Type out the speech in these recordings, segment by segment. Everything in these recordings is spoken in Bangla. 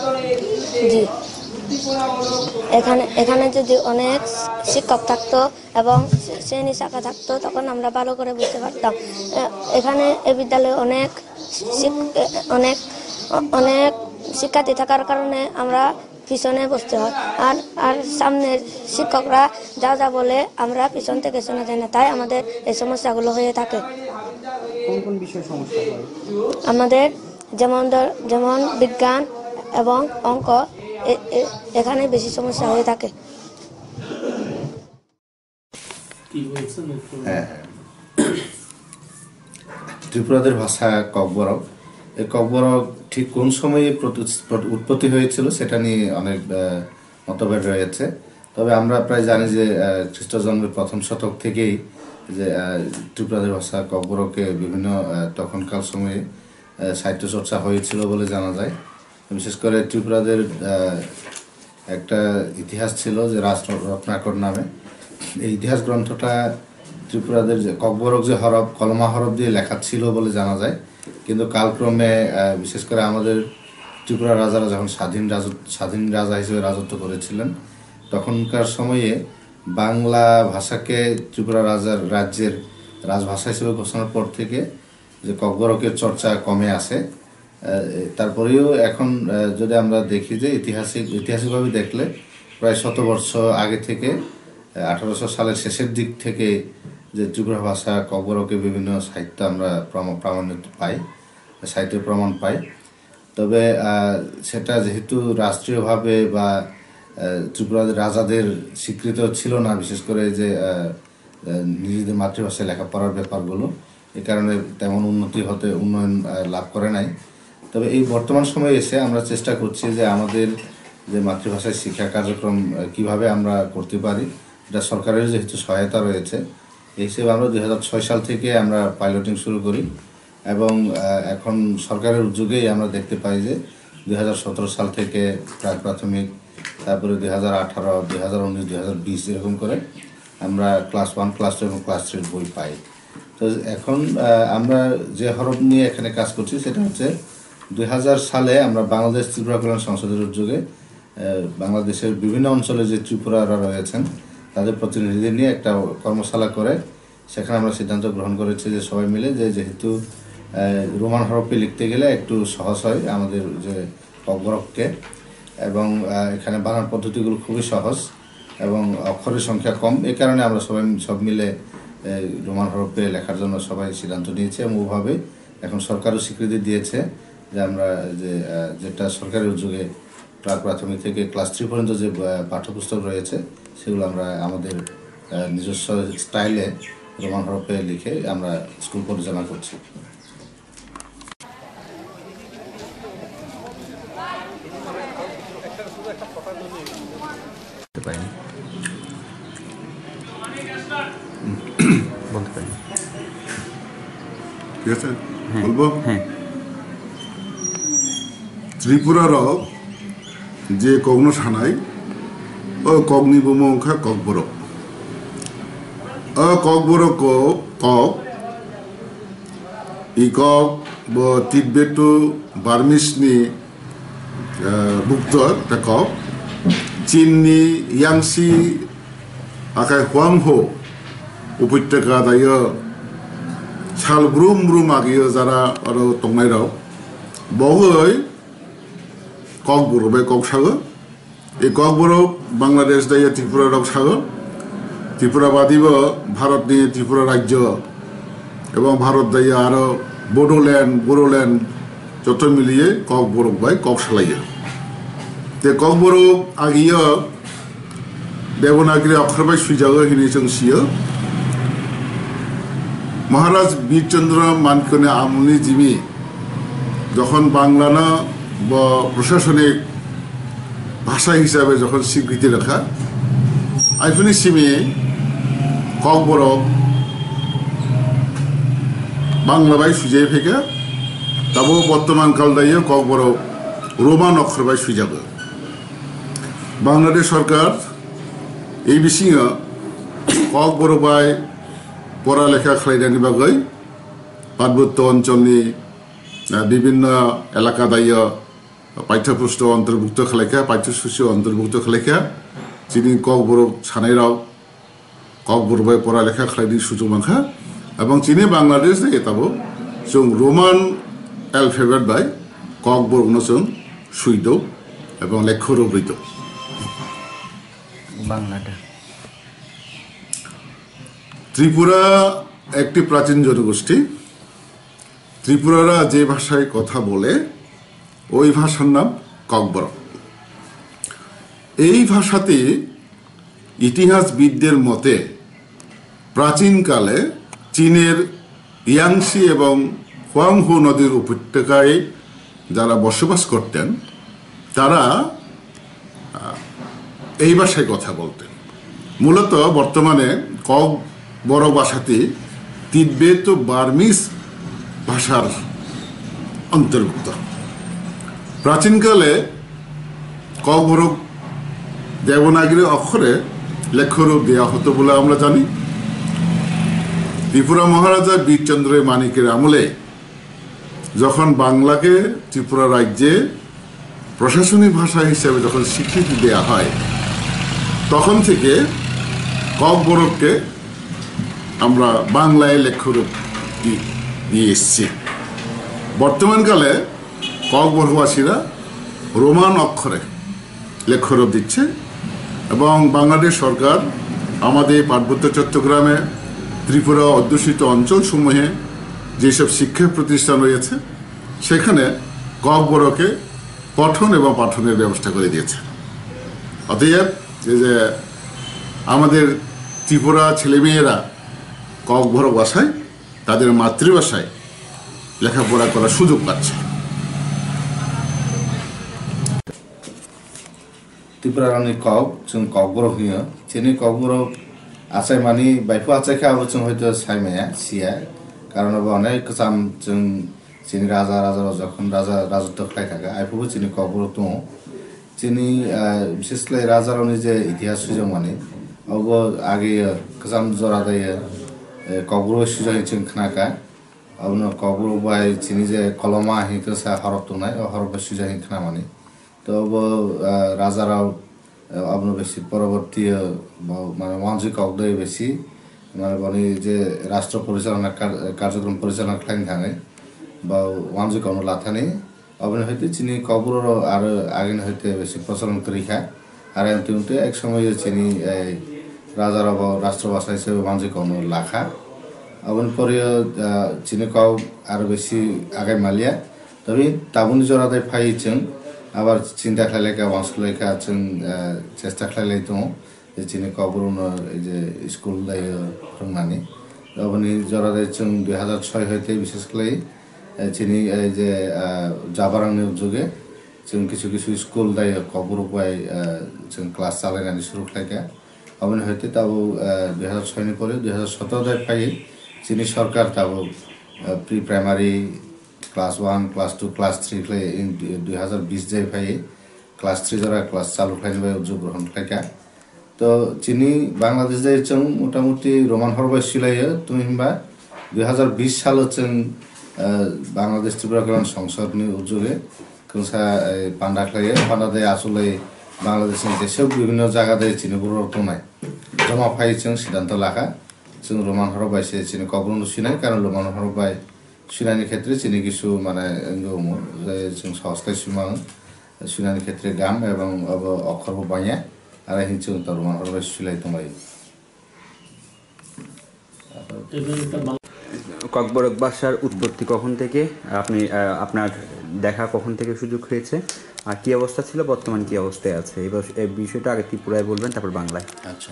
জি, এখানে যদি অনেক শিক্ষক থাকতো এবং শ্রেণী শাখা থাকতো তখন আমরা ভালো করে বুঝতে পারতাম। এখানে এই বিদ্যালয়ে অনেক অনেক শিক্ষার্থী থাকার কারণে আমরা পিছনে বসতে হয়, আর সামনের শিক্ষকরা যা যা বলে আমরা পিছন থেকে শোনা যায় না, তাই আমাদের এই সমস্যাগুলো হয়ে থাকে। কোন কোন বিষয়ে সমস্যা হয়? আমাদের যেমন বিজ্ঞান এবং অঙ্ক, এখানে বেশি সমস্যা হয়ে থাকে। ত্রিপুরাদের ভাষা ককবরক। এই ককবরক ঠিক কোন সময়ে উৎপত্তি হয়েছিল সেটা নিয়ে অনেক মতভেদ রয়েছে। তবে আমরা প্রায় জানি যে খ্রিস্ট জন্মের প্রথম শতক থেকেই যে ত্রিপুরাদের ভাষা ককবরকে বিভিন্ন তখনকার সময়ে সাহিত্য চর্চা হয়েছিল বলে জানা যায়। বিশেষ করে ত্রিপুরাদের একটা ইতিহাস ছিল যে রত্নাকর নামে। এই ইতিহাস গ্রন্থটা ত্রিপুরাদের যে ককবরক যে হরফ, কলমা হরফ দিয়ে লেখা ছিল বলে জানা যায়। কিন্তু কালক্রমে বিশেষ করে আমাদের ত্রিপুরা রাজারা যখন স্বাধীন রাজা হিসেবে রাজত্ব করেছিলেন, তখনকার সময়ে বাংলা ভাষাকে ত্রিপুরা রাজ্যের রাজভাষা হিসেবে ঘোষণার পর থেকে যে ককবরকের চর্চা কমে আসে। তারপরেও এখন যদি আমরা দেখি যে ঐতিহাসিকভাবে দেখলে প্রায় 100 বছর আগে থেকে 1800 সালের শেষের দিক থেকে যে ত্রিপুরা ভাষা ককবরকে বিভিন্ন সাহিত্য আমরা প্রামাণ্য পাই, সাহিত্যের প্রমাণ পাই। তবে সেটা যেহেতু রাষ্ট্রীয়ভাবে বা ত্রিপুরাদের রাজাদের স্বীকৃত ছিল না, বিশেষ করে যে নিজেদের মাতৃভাষায় লেখাপড়ার ব্যাপারগুলো, এই কারণে তেমন উন্নয়ন লাভ করে নাই। তবে এই বর্তমান সময়ে এসে আমরা চেষ্টা করছি যে আমাদের যে মাতৃভাষায় শিক্ষা কার্যক্রম কিভাবে আমরা করতে পারি, এটা সরকারের যেহেতু সহায়তা রয়েছে, এই হিসেবে আমরা 2006 সাল থেকে আমরা পাইলটিং শুরু করি এবং এখন সরকারের উদ্যোগেই আমরা দেখতে পাই যে 2017 সাল থেকে প্রাক প্রাথমিক, তারপরে 2018, 2019, 2020 এরকম করে আমরা ক্লাস 1, ক্লাস 2 এবং ক্লাস 3 বই পাই। তো এখন আমরা যে হরফ নিয়ে এখানে কাজ করছি সেটা হচ্ছে 2000 সালে আমরা বাংলাদেশ ত্রিপুরা কল্যাণ সংসদের উদ্যোগে বাংলাদেশের বিভিন্ন অঞ্চলে যে ত্রিপুরারা রয়েছেন তাদের প্রতিনিধিদের নিয়ে একটা কর্মশালা করে সেখানে আমরা সিদ্ধান্ত গ্রহণ করেছি যে সবাই মিলে যেহেতু রোমান হরফে লিখতে গেলে একটু সহজ হয় আমাদের যে ককবরককে, এবং এখানে বানান পদ্ধতিগুলো খুবই সহজ এবং অক্ষরের সংখ্যা কম, এই কারণে আমরা সব মিলে রোমান হরফে লেখার জন্য সবাই সিদ্ধান্ত নিয়েছে এবং ওভাবে এখন সরকারও স্বীকৃতি দিয়েছে যে আমরা যেটা সরকারের উদ্যোগে প্রাক প্রাথমিক থেকে ক্লাস 3 পর্যন্ত যে পাঠ্যপুস্তক রয়েছে সেগুলো আমরা আমাদের নিজস্ব স্টাইলে রোমান হরফে লিখে আমরা স্কুল পরিচালনা করছি। ঠিক আছে, বলবো? ত্রিপুরার যে কগ্ন সানাই ও কগ্নি বুমংখা ককবরক ককবরক কক ই কক তিব্বেটু বার্মিসনি বুক্ত কক চীননি ইয়াংসি আখাই হুয়াংহো উপত্যকা দায় সাল ব্রুম ব্রুম আগিয়ে যারা আরো তংনাই রাও বহই ককবরক বে কক সাগো এই ককবরক বাংলাদেশ দায় ত্রিপুরা রক সাগো ত্রিপুরাবাদীব ভারতনি ত্রিপুরা রাজ্য এবং ভারত দায় আরো বোডোল্যান্ড যত মিলিয়ে ককবরক বাই কক সালাইয়ে তে ককবরক আগিয়ে দেবনাগরী অক্ষর বাই সুইজাগো হিনি চংসিयो মহারাজ বীরচন্দ্র মানকনে আমলনি জিমি যখন বাংলানো বা প্রশাসনিক ভাষা হিসাবে যখন স্বীকৃতি লেখা আইফুনি সিমি ককবরক বাংলা বাই সুজাই ফেকে তাবো বর্তমান কাল দাইয়ে ককবরক রোমান অক্ষর বাই সুইজাগো বাংলাদেশ সরকার এই বিষয়ে ককবরক বাই পড়ালেখা খালাইनायनि बागै पार्बत्य অঞ্চলনি বিভিন্ন এলাকা দাইয়ে পাঠ্যপুস্তক অন্তর্ভুক্ত খালেখা পাঠ্যসূচি অন্তর্ভুক্ত খালেখা চিনি ককবরক সানাইরাव ककबरबाय पढ़ालेखा खालायनि सुजुग मांखा एवं चीनी बांग्लादेश एताबो जों रोमान एलफेबेट बाय ककबरकनो जों सुइदौ एवं लेखर ब्रैदौ বাংলাটা त्रिपुरा একটি প্রাচীন জনগোষ্ঠী ত্রিপুরারা যে ভাষায় কথা বলে ওই ভাষার নাম ককবরক এই ভাষাতে ইতিহাসবিদদের মতে প্রাচীনকালে চীনের ইয়াংসি এবং হুয়াংহো নদীর উপত্যকায় যারা বসবাস করতেন তারা এই ভাষায় কথা বলতেন মূলত বর্তমানে ককবরক ভাষাটি তিব্বত ও বার্মিজ ভাষার অন্তর্ভুক্ত প্রাচীনকালে ককবরক দেবনাগরী অক্ষরে লেখরূপ দেওয়া হতো বলে আমরা জানি ত্রিপুরা মহারাজা বীরচন্দ্র মানিকের আমলে যখন বাংলাকে ত্রিপুরা রাজ্যে প্রশাসনিক ভাষা হিসেবে যখন স্বীকৃতি দেওয়া হয় তখন থেকে ককবরককে আমরা বাংলায় লেখরূপ দিয়ে এসেছি বর্তমানকালে ককবরকবাসীরা রোমান অক্ষরে লেখরূপ দিচ্ছে এবং বাংলাদেশ সরকার আমাদের পার্বত্য চট্টগ্রামে ত্রিপুরা অধ্যুষিত অঞ্চলসমূহে যেসব শিক্ষা প্রতিষ্ঠান রয়েছে সেখানে ককবরকে পঠন এবং পাঠনের ব্যবস্থা করে দিয়েছে অতএব যে আমাদের ত্রিপুরা ছেলেমেয়েরা ককবরক ভাষায় তাদের মাতৃভাষায় লেখাপড়া করার সুযোগ পাচ্ছে त्रिपुरानि कक जों ककबरक होयो चीनी ककबरक आचाय मानि बायफु आचायखाबो जों हयतो सायमाया सिया कारण अनेक गोजाम जों चीनी राजा जखन राजा राजत्व खालाय थाखा आयफुबो चीनी ककबरक दङ चीनी बिसेसलाय राजारावनि जे इतिहास सुजों माने अबो आगे गोजाम जरा दायो ककबरक सुजों जों खोनाका अबनो ककबरक बाय चीनी जे कलमा हिंखो सा हरफ दंनाय हरफ सुजों खोना माने तो राजाराव अब बेसि परवर्ती माने वांजी ककदय बेसि माने बनि जे राष्ट्र परिचालना कार्यक्रम परिचालना खालायनो थाङै बा वांजी कनो लाथानि अबनि हयतो चीनी ककबर आरो आगेन हयतो बेसि प्रचलन करिखा आरो अंतिमते एक समय चीनी राजाराव राष्ट्र भाषा हिसाबै वांजी कनो लाखा अबनि परे चीनी कक आरो बेसि आगाय मालिया तबे ताबुनि जरादाय फायिचों আবার চিন্তা খাইলেখা ওয়াংসলেখা जों চেষ্টা খাইলাই दङ चीनी ककबरक এই যে স্কুল दायो फोरोंनानै अबनि जरादाय जों 2006 হইতে বিশেষ করে चीनी এই যে जाबारांनि उद्योगे जों কিছু কিছু স্কুল दायो ककबरक बाय जों क्लास चालायनानै शुरू खालायखा अबनि हইতে ताबो 2006 नि परे 2017 दाय फायो चीनी सरकार ताबो pre primary class 1, class 2, class 3 क्लाय इन 2020 जाय फाय क्लास 3 जरा क्लास चालू खायनो बाय उद्योग ग्रहण खायका तो चीनी बांग्लादेश जाय जों मोटामुटी रोमान हरबाय सिलायो तुमिबा 2020 साल जों बांग्लादेश त्रिपुरा कल्याण संसदनि उद्योगे कोनसा पान्डा खायो पान्डा दे आसले बांग्लादेशनि देशव विभिन्न जायगा दे चीनी बर दंनाय जमा फाय जों सिद्धांत लाखा जों रोमान हरबाय से चीनी ककबरक सिनाय कारण रोमान हरबाय सुनायनि क्षेत्रे चीनी किसु माने दङ जों सहजखाय सिमां सुनायनि क्षेत्रे गाम एवं अब अक्षरबो बाया आरो हिंसो तरमान हरबाय सुलाय दंलायो ককবরক ভাষার উৎপত্তি কখন থেকে আপনি আপনার দেখা কখন থেকে সুযোগ হয়েছে আর কি অবস্থা ছিল বর্তমান কি অবস্থায় আছে এই বিষয়টা আগে ত্রিপুরায় বলবেন তারপর বাংলায় আচ্ছা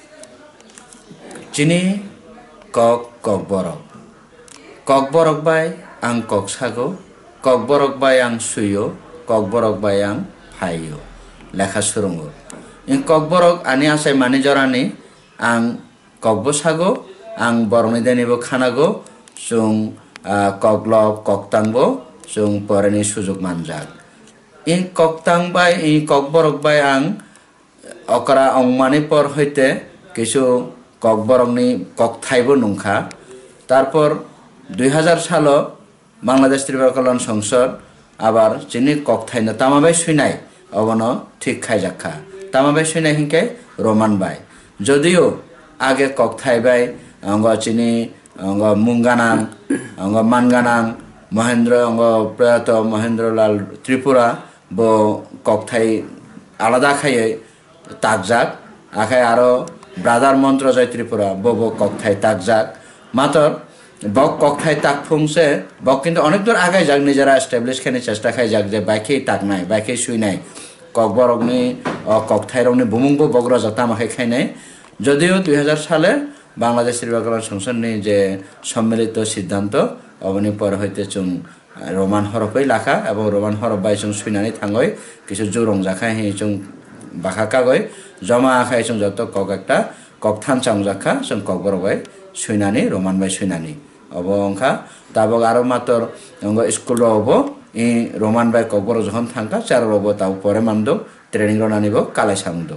चीनी ककबरक ककबरक बाय आं ककसागो ककबरक बाय आं सुयो ककबरक बाय आं फायो लेखा सुरुंगो इन ककबरक आनि आसाय मानि जरानि आं ककबसागो आं बरंनि देनिबो खानागो जों ककलब ककतांबो जों परेनि सुजुग मानजाक इन ककतां बाय इन ककबरक बाय आं अकरा अंगमानि पर हইতে কিছু ककबरकनि ककथाइबो नंखा तारपर 2000 साल बांग्लादेश त्रिपुरा कल्याण संसद আবার চিনি কক থাই না তামাবাই শুনাই অবন ঠিক খাই যাক্ষা তামাবাই শুনাই হিংকে রোমান বাই যদিও আগে কক থাই বাই অঙ্গ চিনি অঙ্গ মুঙ্গানাং অঙ্গ মানগানাং মহেন্দ্র অঙ্গ প্রয়াত মহেন্দ্রলাল ত্রিপুরা ব কক থাই আলাদা খাইয়ে তাকজাক আখায় আরো ব্রাদার মন্ত্র জয় ত্রিপুরা বব কক থাই তাকজাক মাত্র বক কক থাই তাক ফুংসে বক কিন্তু অনেক দূর আগে যাক নিজেরা এস্টাবলিশ খেনে চেষ্টা খাই যাক যে বাইকেই তাক নাই বাইকেই শুই নাই কক বরগনি কক থাই রগনি বুমুংবো বগ্র যতা আমাকে খাই নাই যদিও 2000 সালে বাংলাদেশ ত্রিপুরা কল্যাণ সংসদনি যে সম্মিলিত সিদ্ধান্ত অবনি পর হইতে চুং রোমান হরফই লাখা এবং রোমান হরফ বাই চুং শুইনানি থাঙ্গই কিছু জোর রংজাখাই হি চুং বাখা কাগই জমা আখাই চুং যত কক একটা কক থান চাংজাখা চুং কক বরবাই শুইনানি রোমান বাই শুইনানি অব অংখা তাবক আরো মাত্র অঙ্গ স্কুল হব ই রোমান বাই কক বর যখন থাঙ্কা চার হব তাও পরে মানদ ট্রেনিং রনানিব কালাই সামদ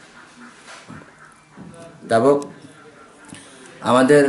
তাবক আমাদের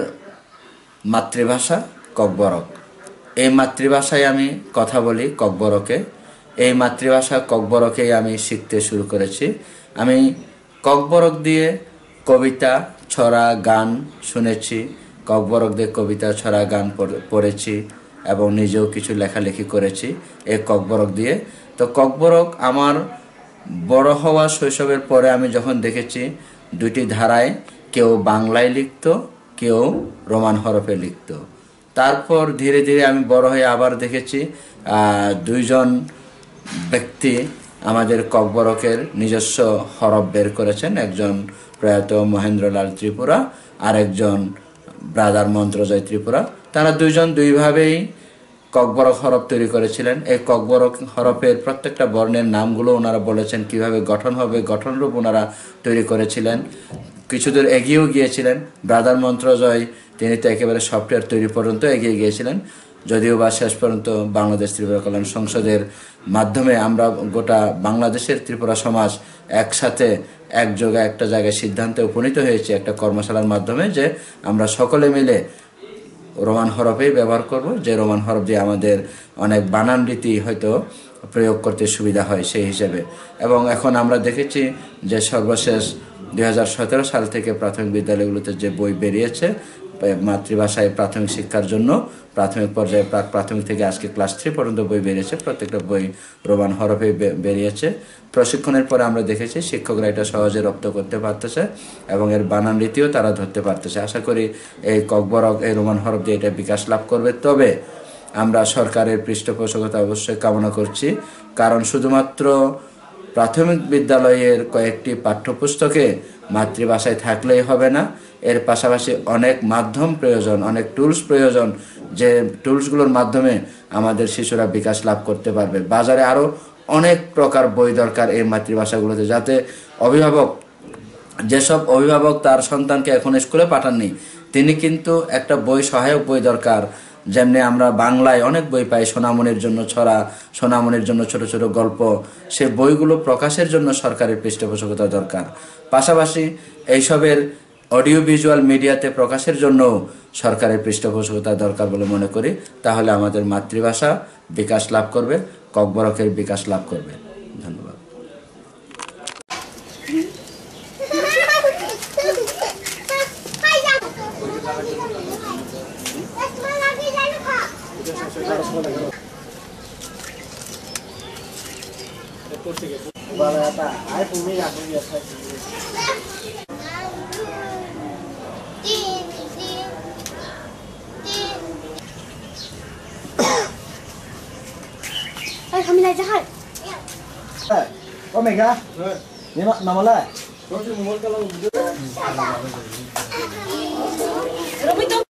মাতৃভাষা ককবরক এই মাতৃভাষায় আমি কথা বলি ককবরকে এই মাতৃভাষা ককবরকেই আমি শিখতে শুরু করেছি আমি ককবরক দিয়ে কবিতা ছড়া গান শুনেছি ককবরক দিয়ে কবিতা ছড়া গান পড়েছি এবং নিজেও কিছু লেখালেখি করেছি এই ককবরক দিয়ে তো ককবরক আমার বড় হওয়া শৈশবের পরে আমি যখন দেখেছি দুটি ধারায় কেউ বাংলায় লিখত কেউ রোমান হরফে লিখত তারপর ধীরে ধীরে আমি বড় হয়ে আবার দেখেছি দুইজন ব্যক্তি আমাদের ককবরকের নিজস্ব হরফ বের করেছেন একজন প্রয়াত মহেন্দ্রলাল ত্রিপুরা আর একজন ব্রাদার মন্ত্রজয় ত্রিপুরা তারা দুইজন দুইভাবেই ককবরক হরফ তৈরি করেছিলেন এই ককবরক হরফের প্রত্যেকটা বর্ণের নামগুলো ওনারা বলেছেন কিভাবে গঠন হবে গঠনরূপ ওনারা তৈরি করেছিলেন কিছুদূর এগিয়েও গিয়েছিলেন ব্রাদার মন্ত্রজয় তিনি তো একেবারে সফটওয়্যার তৈরি পর্যন্ত এগিয়ে গিয়েছিলেন যদিও বা শেষ পর্যন্ত বাংলাদেশ ত্রিপুরা কল্যাণ সংসদের মাধ্যমে আমরা গোটা বাংলাদেশের ত্রিপুরা সমাজ একসাথে একযোগে একটা জায়গায় সিদ্ধান্তে উপনীত হয়েছে একটা কর্মশালার মাধ্যমে যে আমরা সকলে মিলে রোমান হরফেই ব্যবহার করব যে রোমান হরফ দিয়ে আমাদের অনেক বানান রীতি হয়তো প্রয়োগ করতে সুবিধা হয় সেই হিসেবে এবং এখন আমরা দেখেছি যে সর্বশেষ 2017 সাল থেকে প্রাথমিক বিদ্যালয়গুলোতে যে বই বেরিয়েছে মাতৃভাষায় প্রাথমিক শিক্ষার জন্য প্রাথমিক পর্যায়ে প্রাক প্রাথমিক থেকে আজকে ক্লাস 3 পর্যন্ত বই বেরিয়েছে প্রত্যেকটা বই রোমান হরফে বেরিয়েছে প্রশিক্ষণের পরে আমরা দেখেছি শিক্ষকরা এটা সহজে রপ্ত করতে পারতেছে এবং এর বানান রীতিও তারা ধরতে পারতেছে আশা করি এই ককবরক এই রোমান হরফ দিয়ে এটা বিকাশ লাভ করবে তবে আমরা সরকারের পৃষ্ঠপোষকতা অবশ্যই কামনা করছি কারণ শুধুমাত্র প্রাথমিক বিদ্যালয়ের কয়েকটি পাঠ্যপুস্তকে মাতৃভাষায় থাকলেই হবে না এর পাশাপাশি অনেক মাধ্যম প্রয়োজন অনেক টুলস প্রয়োজন যে টুলসগুলোর মাধ্যমে আমাদের শিশুরা বিকাশ লাভ করতে পারবে বাজারে আরো অনেক প্রকার বই দরকার এই মাতৃভাষাগুলোতে যাতে অভিভাবক যেসব অভিভাবক তার সন্তানকে এখন স্কুলে পাঠাননি তিনি কিন্তু একটা বই সহায়ক বই দরকার যেমনি আমরা বাংলায় অনেক বই পাই সোনামণির জন্য ছড়া সোনামণির জন্য ছোট ছোট গল্প সেই বইগুলো প্রকাশের জন্য সরকারের পৃষ্ঠপোষকতা দরকার পাশাপাশি এইসবের অডিও ভিজুয়াল মিডিয়াতে প্রকাশের জন্য সরকারের পৃষ্ঠপোষকতা দরকার বলে মনে করি তাহলে আমাদের মাতৃভাষা বিকাশ লাভ করবে ককবরকের বিকাশ লাভ করবে ধন্যবাদ Ê, không đi này ra hai. Có mình á? Nhưng mà nằm ở lại. Rồi,